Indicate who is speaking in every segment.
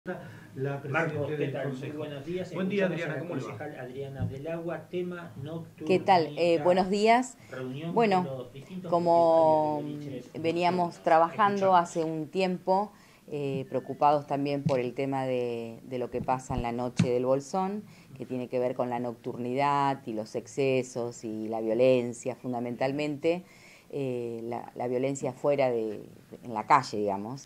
Speaker 1: La
Speaker 2: Marcos, ¿qué
Speaker 1: del
Speaker 2: tal? Muy
Speaker 1: Consejo.
Speaker 2: buenos días.
Speaker 1: Buen día,
Speaker 2: Escuchamos
Speaker 1: Adriana,
Speaker 2: a la
Speaker 1: ¿cómo le va?
Speaker 2: concejal Adriana del Agua, tema
Speaker 3: ¿Qué tal?
Speaker 2: nocturnidad.
Speaker 3: Buenos días.
Speaker 2: Reunión con
Speaker 3: Bueno,
Speaker 2: los distintos
Speaker 3: como
Speaker 2: propietarios de boliches
Speaker 3: veníamos
Speaker 2: nocturnos.
Speaker 3: trabajando
Speaker 2: Escuchamos.
Speaker 3: hace un tiempo, preocupados también por el tema de lo que pasa en la noche del Bolsón, que tiene que ver con la nocturnidad y los excesos y la violencia, fundamentalmente, la violencia fuera en la calle, digamos.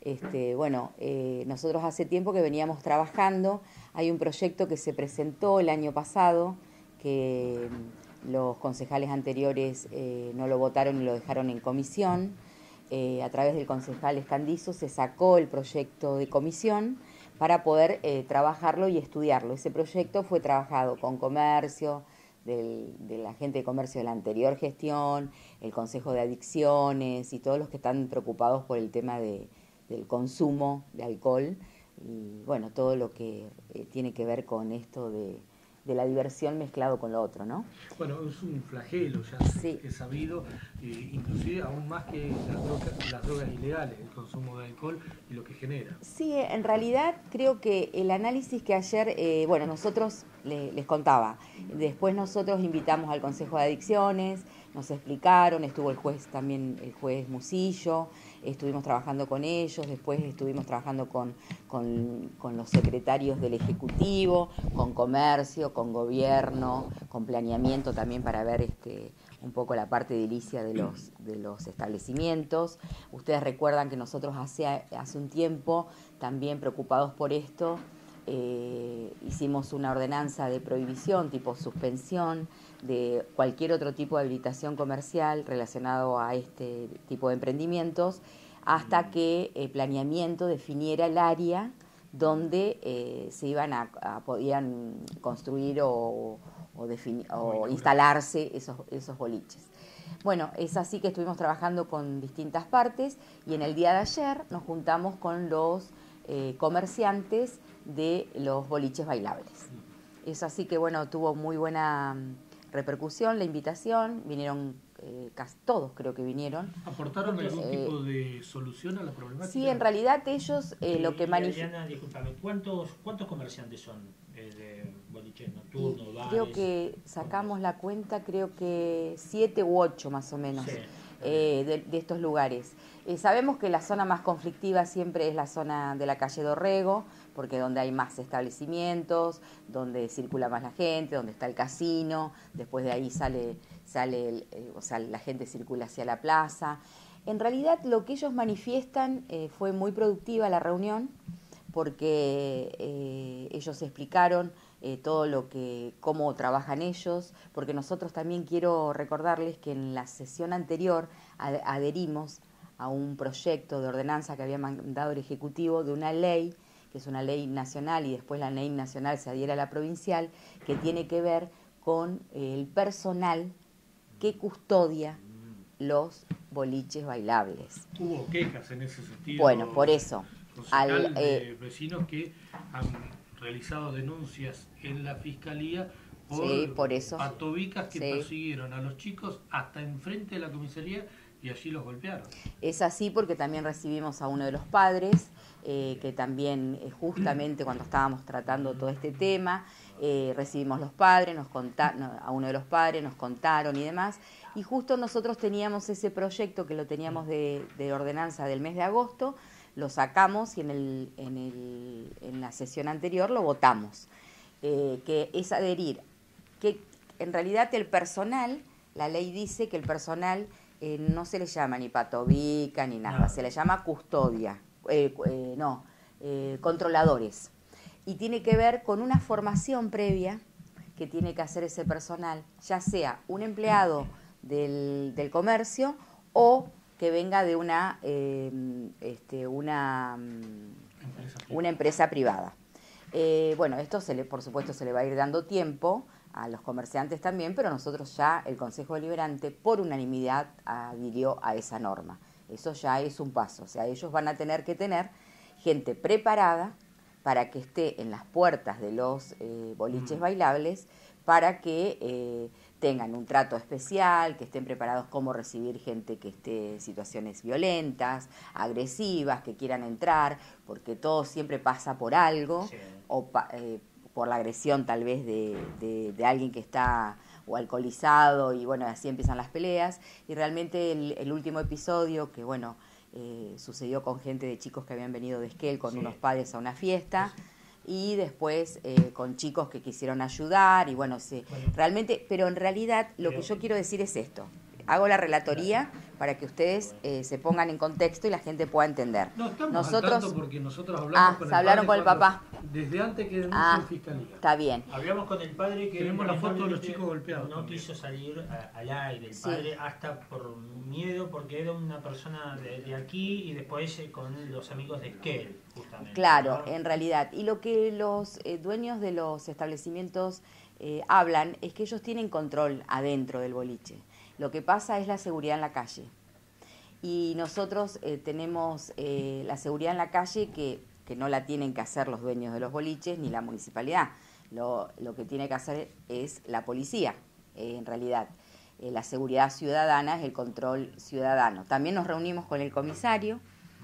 Speaker 3: Nosotros hace tiempo que veníamos trabajando. Hay un proyecto que se presentó el año pasado, que los concejales anteriores no lo votaron y lo dejaron en comisión. A través del concejal Escandizo se sacó el proyecto de comisión para poder trabajarlo y estudiarlo. Ese proyecto fue trabajado con comercio, de la gente de comercio de la anterior gestión, el Consejo de Adicciones y todos los que están preocupados por el tema del consumo de alcohol y bueno, todo lo que tiene que ver con esto de la diversión mezclado con lo otro, ¿no?
Speaker 1: Bueno, es un flagelo, ya
Speaker 3: Sí.
Speaker 1: es sabido, inclusive aún más que las drogas ilegales, el consumo de alcohol y lo que genera.
Speaker 3: Sí, en realidad creo que el análisis que ayer, nosotros les contaba, después nosotros invitamos al Consejo de Adicciones, nos explicaron, estuvo el juez también, el juez Musillo, estuvimos trabajando con ellos, después estuvimos trabajando con los secretarios del Ejecutivo, con Comercio, con Gobierno, con Planeamiento también para ver un poco la parte edilicia de los establecimientos. Ustedes recuerdan que nosotros hace un tiempo, también preocupados por esto, hicimos una ordenanza de prohibición, tipo suspensión, de cualquier otro tipo de habilitación comercial relacionado a este tipo de emprendimientos, hasta que Planeamiento definiera el área donde se iban podían construir o instalarse esos boliches. Bueno, es así que estuvimos trabajando con distintas partes y en el día de ayer nos juntamos con los comerciantes de los boliches bailables. Es así que bueno, tuvo muy buena repercusión la invitación, vinieron casi todos, creo que vinieron.
Speaker 1: ¿Aportaron algún tipo de solución a la problemática?
Speaker 3: Sí, en realidad ellos lo que
Speaker 2: manifestaron... Adriana, discúlpame, ¿cuántos comerciantes son de boliches nocturnos, bares?
Speaker 3: Creo que sacamos la cuenta, creo que 7 u 8 más o menos,
Speaker 2: sí,
Speaker 3: de estos lugares. Sabemos que la zona más conflictiva siempre es la zona de la calle Dorrego, porque donde hay más establecimientos, donde circula más la gente, donde está el casino, después de ahí la gente circula hacia la plaza. En realidad lo que ellos manifiestan fue muy productiva la reunión, porque ellos explicaron cómo trabajan ellos, porque nosotros también quiero recordarles que en la sesión anterior adherimos a un proyecto de ordenanza que había mandado el Ejecutivo de una ley, que es una ley nacional y después la ley nacional se adhiere a la provincial, que tiene que ver con el personal que custodia los boliches bailables.
Speaker 1: Hubo quejas en ese sentido.
Speaker 3: Bueno, por eso.
Speaker 1: De vecinos que han realizado denuncias en la fiscalía por eso. Patobicas que persiguieron a los chicos hasta enfrente de la comisaría y allí los golpearon.
Speaker 3: Es así porque también recibimos a uno de los padres, que también justamente cuando estábamos tratando todo este tema, recibimos los padres, a uno de los padres nos contaron y demás, y justo nosotros teníamos ese proyecto que lo teníamos de ordenanza del mes de agosto, lo sacamos y en la sesión anterior lo votamos, que es adherir, que en realidad el personal, la ley dice que el personal no se le llama ni patobica ni nada, se le llama custodia, controladores. Y tiene que ver con una formación previa que tiene que hacer ese personal, ya sea un empleado del comercio o que venga de una empresa privada. Bueno, esto por supuesto se le va a ir dando tiempo a los comerciantes también, pero nosotros ya, el Consejo Deliberante, por unanimidad adhirió a esa norma. Eso ya es un paso, o sea, ellos van a tener que tener gente preparada para que esté en las puertas de los boliches bailables, para que tengan un trato especial, que estén preparados cómo recibir gente que esté en situaciones violentas, agresivas, que quieran entrar, porque todo siempre pasa por algo, sí. O por la agresión tal vez de alguien que está o alcoholizado, y bueno, así empiezan las peleas. Y realmente el último episodio, que bueno, sucedió con gente de chicos que habían venido de Esquel con, sí, unos padres a una fiesta, sí. Y después con chicos que quisieron ayudar, y bueno, sí, bueno, realmente, pero en realidad lo que yo quiero decir es esto. Hago la relatoría para que ustedes se pongan en contexto y la gente pueda entender.
Speaker 1: No, estamos al tanto porque nosotros hablamos con el
Speaker 3: hablaron con el papá.
Speaker 1: Desde antes que denuncie en fiscalía.
Speaker 3: Está bien.
Speaker 2: Hablamos con el padre que
Speaker 1: tenemos la foto de los chicos golpeados.
Speaker 2: No también quiso salir al aire el padre, sí, hasta por miedo, porque era una persona de aquí y después con los amigos de Esquel, justamente.
Speaker 3: Claro,
Speaker 2: ¿no?
Speaker 3: En realidad. Y lo que los dueños de los establecimientos hablan es que ellos tienen control adentro del boliche. Lo que pasa es la seguridad en la calle. Y nosotros tenemos la seguridad en la calle que no la tienen que hacer los dueños de los boliches ni la municipalidad. Lo que tiene que hacer es la policía, en realidad. La seguridad ciudadana es el control ciudadano. También nos reunimos con el comisario,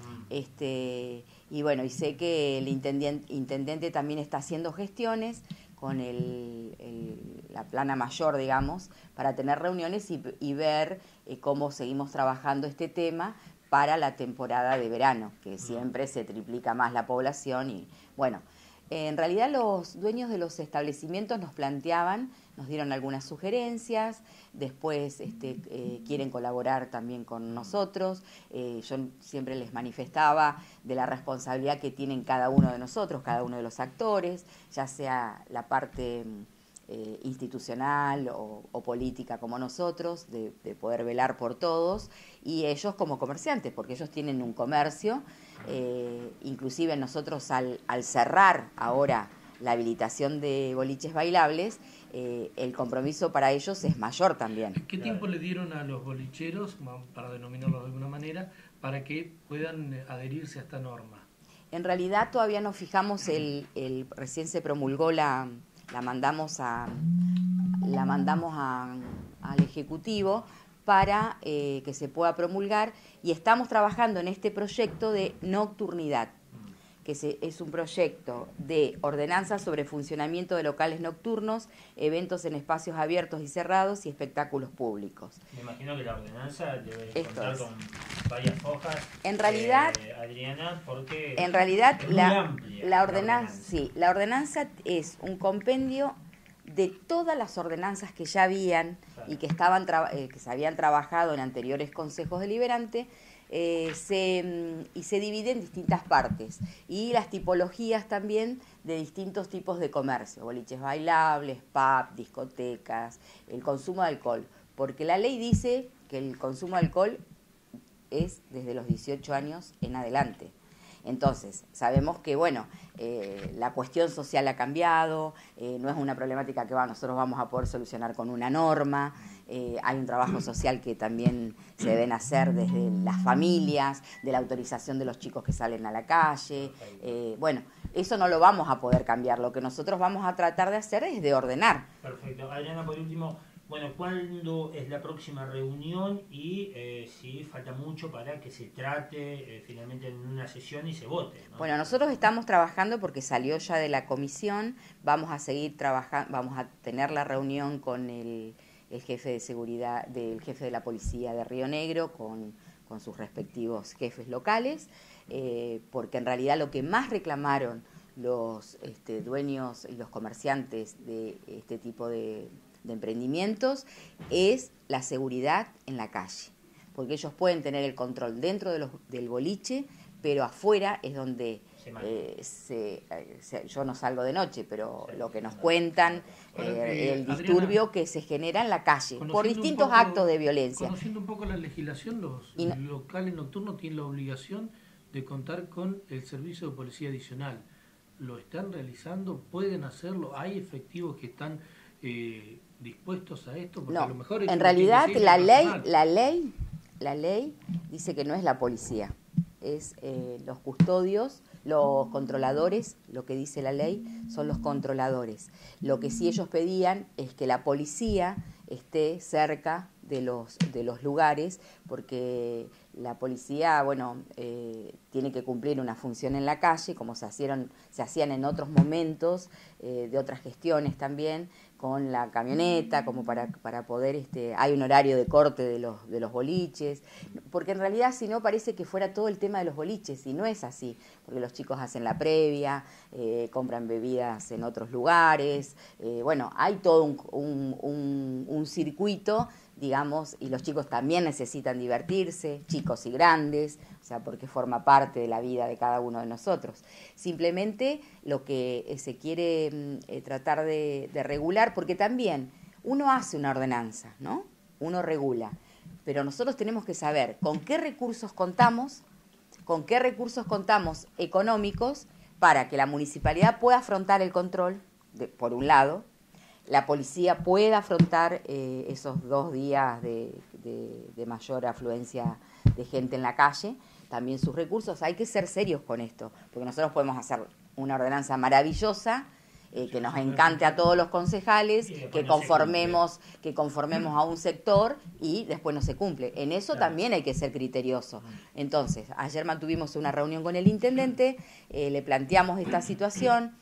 Speaker 3: y bueno, y sé que el intendente también está haciendo gestiones con la plana mayor, digamos, para tener reuniones y ver cómo seguimos trabajando este tema para la temporada de verano, que siempre se triplica más la población. Y bueno, en realidad los dueños de los establecimientos nos planteaban, nos dieron algunas sugerencias, después quieren colaborar también con nosotros. Yo siempre les manifestaba de la responsabilidad que tienen cada uno de nosotros, cada uno de los actores, ya sea la parte institucional o política como nosotros, de poder velar por todos, y ellos como comerciantes, porque ellos tienen un comercio. Inclusive nosotros al cerrar ahora la habilitación de boliches bailables, el compromiso para ellos es mayor también.
Speaker 1: ¿Qué tiempo le dieron a los bolicheros, para denominarlos de alguna manera, para que puedan adherirse a esta norma?
Speaker 3: En realidad todavía nos fijamos, recién se promulgó la mandamos al Ejecutivo para que se pueda promulgar, y estamos trabajando en este proyecto de nocturnidad, que es un proyecto de ordenanza sobre funcionamiento de locales nocturnos, eventos en espacios abiertos y cerrados y espectáculos públicos.
Speaker 2: Me imagino que la ordenanza debe contar con varias hojas.
Speaker 3: En realidad,
Speaker 2: Adriana, porque
Speaker 3: en realidad
Speaker 2: es muy amplia
Speaker 3: la ordenanza, sí, la ordenanza es un compendio de todas las ordenanzas que ya habían, claro, y que se habían trabajado en anteriores consejos deliberantes. Y se divide en distintas partes, y las tipologías también de distintos tipos de comercio, boliches bailables, pub, discotecas, el consumo de alcohol, porque la ley dice que el consumo de alcohol es desde los 18 años en adelante. Entonces, sabemos que, bueno, la cuestión social ha cambiado, no es una problemática que nosotros vamos a poder solucionar con una norma. Hay un trabajo social que también se deben hacer desde las familias, de la autorización de los chicos que salen a la calle. Bueno, eso no lo vamos a poder cambiar. Lo que nosotros vamos a tratar de hacer es de ordenar.
Speaker 2: Perfecto. Adriana, por último, bueno, ¿cuándo es la próxima reunión? Y si falta mucho para que se trate finalmente en una sesión y se vote, ¿no?
Speaker 3: Bueno, nosotros estamos trabajando porque salió ya de la comisión. Vamos a seguir trabajando, vamos a tener la reunión con el jefe de seguridad, del jefe de la policía de Río Negro, con sus respectivos jefes locales, porque en realidad lo que más reclamaron los dueños y los comerciantes de este tipo de emprendimientos es la seguridad en la calle, porque ellos pueden tener el control dentro del boliche, pero afuera es donde yo no salgo de noche, pero lo que nos cuentan, el disturbio, Adriana, que se genera en la calle por distintos actos de violencia.
Speaker 1: Conociendo un poco la legislación, los locales nocturnos tienen la obligación de contar con el servicio de policía adicional. ¿Lo están realizando? ¿Pueden hacerlo? ¿Hay efectivos que están dispuestos a esto? Porque
Speaker 3: no,
Speaker 1: a lo mejor
Speaker 3: en realidad la ley dice que no es la policía, es los custodios, los controladores. Lo que dice la ley son los controladores. Lo que sí ellos pedían es que la policía esté cerca de los lugares, porque la policía, bueno, tiene que cumplir una función en la calle, como se hacían en otros momentos, de otras gestiones también, con la camioneta, como para poder, hay un horario de corte de los boliches, porque en realidad si no parece que fuera todo el tema de los boliches, y no es así, porque los chicos hacen la previa, compran bebidas en otros lugares, bueno, hay todo un circuito, digamos, y los chicos también necesitan divertirse, chicos y grandes, o sea, porque forma parte de la vida de cada uno de nosotros. Simplemente lo que se quiere tratar de regular, porque también uno hace una ordenanza, ¿no? Uno regula, pero nosotros tenemos que saber con qué recursos contamos económicos para que la municipalidad pueda afrontar el control, por un lado, la policía pueda afrontar esos 2 días de mayor afluencia de gente en la calle, también sus recursos. Hay que ser serios con esto, porque nosotros podemos hacer una ordenanza maravillosa, que nos encante a todos los concejales, que conformemos a un sector y después no se cumple. En eso también hay que ser criterioso. Entonces, ayer mantuvimos una reunión con el intendente, le planteamos esta situación.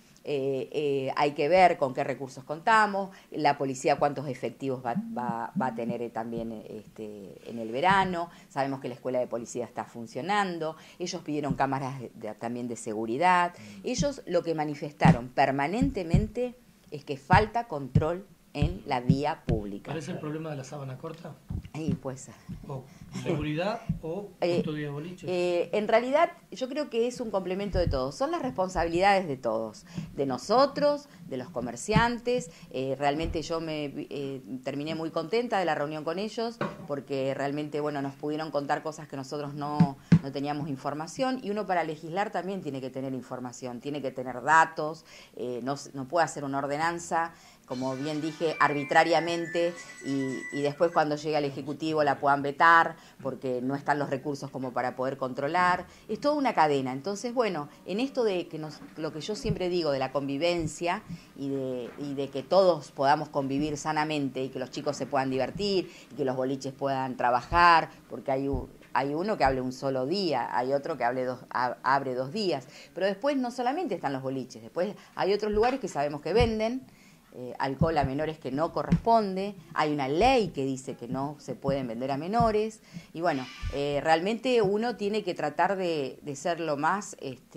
Speaker 3: Hay que ver con qué recursos contamos, la policía cuántos efectivos va a tener también en el verano, sabemos que la escuela de policía está funcionando, ellos pidieron cámaras también de seguridad, ellos lo que manifestaron permanentemente es que falta control en la vía pública.
Speaker 1: ¿Cuál es el problema de la sábana corta?
Speaker 3: Ahí puede ser.
Speaker 1: ¿O seguridad o custodia de boliches?
Speaker 3: En realidad yo creo que es un complemento de todos, son las responsabilidades de todos, de nosotros, de los comerciantes. Realmente yo terminé muy contenta de la reunión con ellos, porque realmente, bueno, nos pudieron contar cosas que nosotros no teníamos información, y uno para legislar también tiene que tener información, tiene que tener datos, no puede hacer una ordenanza, como bien dije, arbitrariamente, y después cuando llegue al Ejecutivo la puedan vetar, porque no están los recursos como para poder controlar. Es toda una cadena. Entonces, bueno, en esto de que lo que yo siempre digo de la convivencia y de que todos podamos convivir sanamente y que los chicos se puedan divertir y que los boliches puedan trabajar, porque hay uno que hable un solo día, hay otro que abre 2 días, pero después no solamente están los boliches, después hay otros lugares que sabemos que venden alcohol a menores que no corresponde, hay una ley que dice que no se pueden vender a menores, y bueno, realmente uno tiene que tratar de ser lo más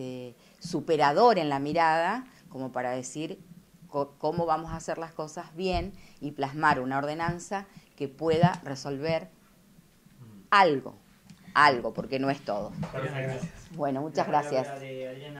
Speaker 3: superador en la mirada, como para decir cómo vamos a hacer las cosas bien y plasmar una ordenanza que pueda resolver algo, porque no es todo.
Speaker 2: Perfecto.
Speaker 3: Bueno, muchas gracias.